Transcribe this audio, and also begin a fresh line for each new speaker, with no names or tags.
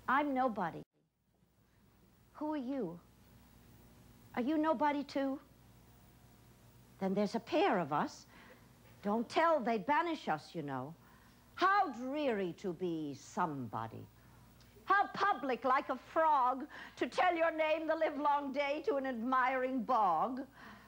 I'm nobody. Who are you? Are you nobody too? Then there's a pair of us. Don't tell, they'd banish us, you know. How dreary to be somebody. How public, like a frog, to tell your name the livelong day to an admiring bog.